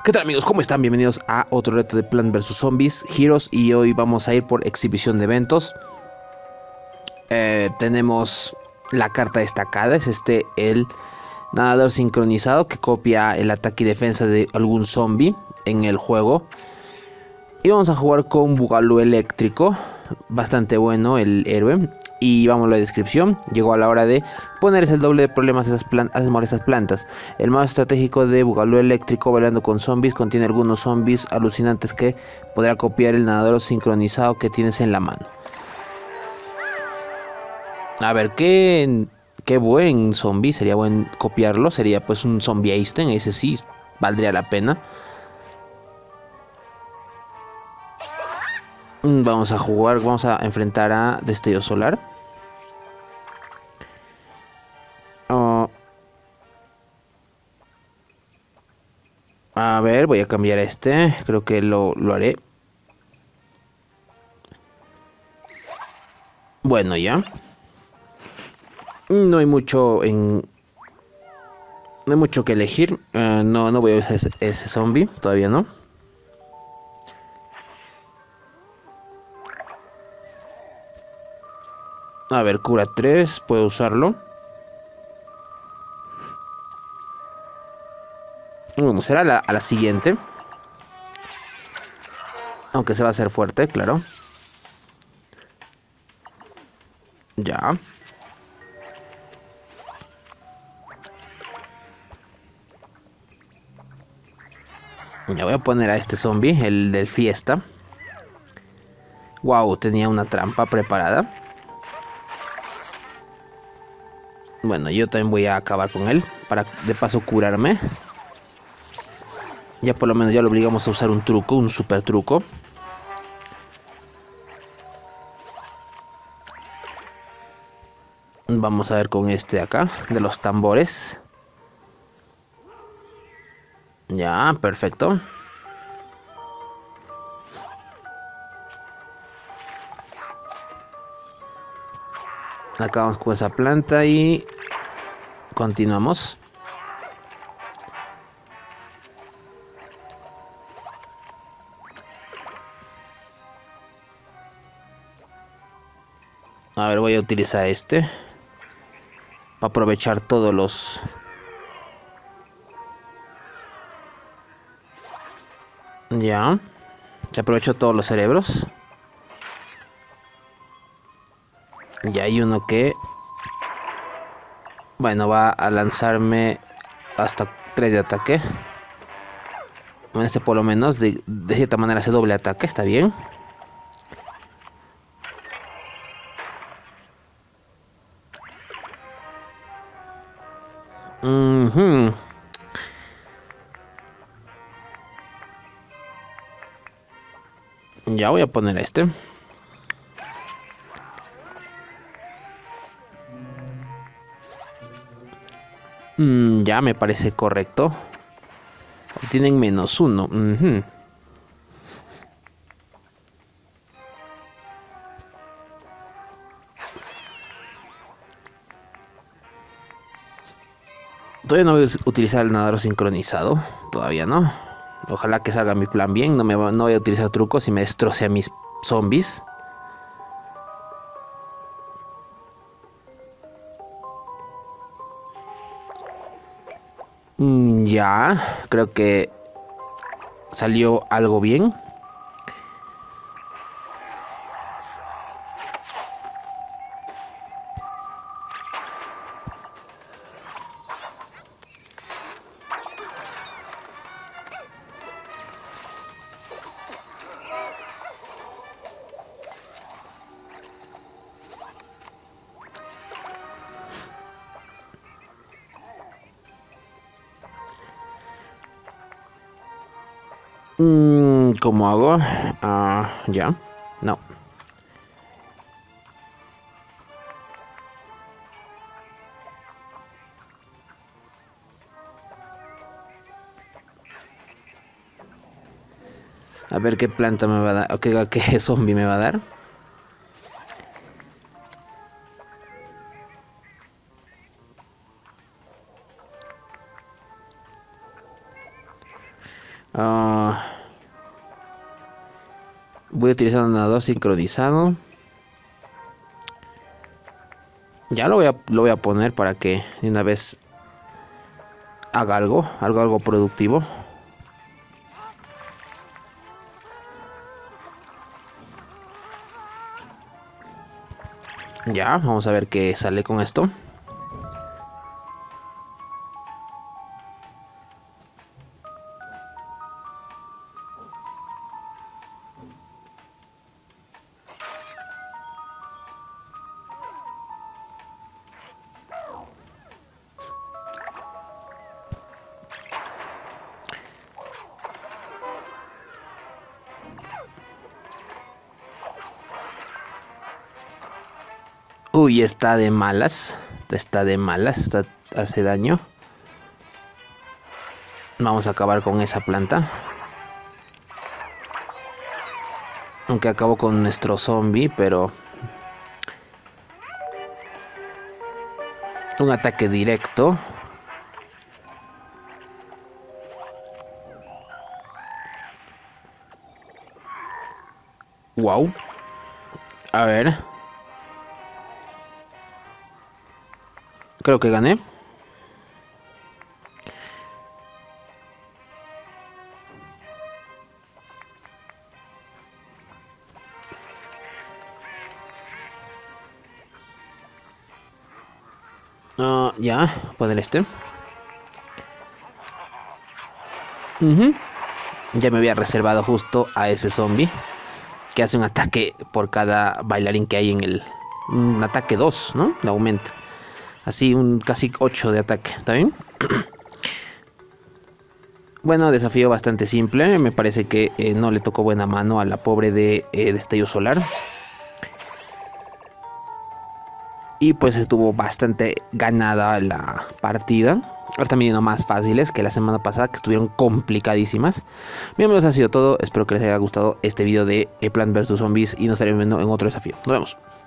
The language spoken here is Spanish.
¿Qué tal amigos? ¿Cómo están? Bienvenidos a otro reto de Plants vs Zombies Heroes y hoy vamos a ir por exhibición de eventos. Tenemos la carta destacada, es el nadador sincronizado que copia el ataque y defensa de algún zombie en el juego. Y vamos a jugar con Bugalú eléctrico, bastante bueno el héroe. Y vamos a la descripción. Llegó a la hora de ponerles el doble de problemas a esas molestas plantas. El más estratégico de Bugalú eléctrico bailando con zombies contiene algunos zombies alucinantes que podrá copiar el nadador sincronizado que tienes en la mano. A ver, qué buen zombie, sería buen copiarlo. Sería pues un zombie Einstein, ese sí valdría la pena. Vamos a jugar, vamos a enfrentar a Destello Solar. A ver, voy a cambiar creo que lo haré. Bueno, ya. No hay mucho no hay mucho que elegir. No voy a usar ese zombie, todavía no. A ver, cura 3, puedo usarlo. Bueno, será a la siguiente. Aunque se va a hacer fuerte, claro. Ya. Ya voy a poner a este zombie, el del fiesta. Wow, tenía una trampa preparada. Bueno, yo también voy a acabar con él para de paso curarme. Ya por lo menos ya lo obligamos a usar un truco, un super truco. Vamos a ver con este de acá, de los tambores. Ya, perfecto. Acabamos con esa planta y continuamos. A ver, voy a utilizar para aprovechar todos los... Ya. Se aprovechó todos los cerebros. Ya hay uno que... Bueno, va a lanzarme hasta 3 de ataque. Bueno, por lo menos de cierta manera hace doble ataque, está bien. Ya voy a poner ya me parece correcto. Tienen -1. Todavía no voy a utilizar el nadador sincronizado. Todavía no. Ojalá que salga mi plan bien. No voy a utilizar trucos y me destroce a mis zombies. Ya. Creo que salió algo bien. ¿Cómo hago? Ya. No. A ver qué planta me va a dar. O qué zombie me va a dar. Voy a utilizar un nadador sincronizado. Ya lo voy a poner para que de una vez haga algo productivo. Ya, vamos a ver qué sale con esto. Uy, está de malas. Hace daño. Vamos a acabar con esa planta. Aunque acabo con nuestro zombie, pero un ataque directo. Wow. A ver. Creo que gané. Ya, poner este. Ya me había reservado justo a ese zombie que hace un ataque por cada bailarín que hay en el... Un ataque 2, ¿no? Le aumenta. Así, un casi 8 de ataque. ¿Está bien? Bueno, desafío bastante simple. Me parece que no le tocó buena mano a la pobre de Destello Solar. Y pues estuvo bastante ganada la partida. Ahora están viniendo más fáciles que la semana pasada, que estuvieron complicadísimas. Bien, amigos, ha sido todo. Espero que les haya gustado este video de Plants vs Zombies y nos estaremos viendo en otro desafío. Nos vemos.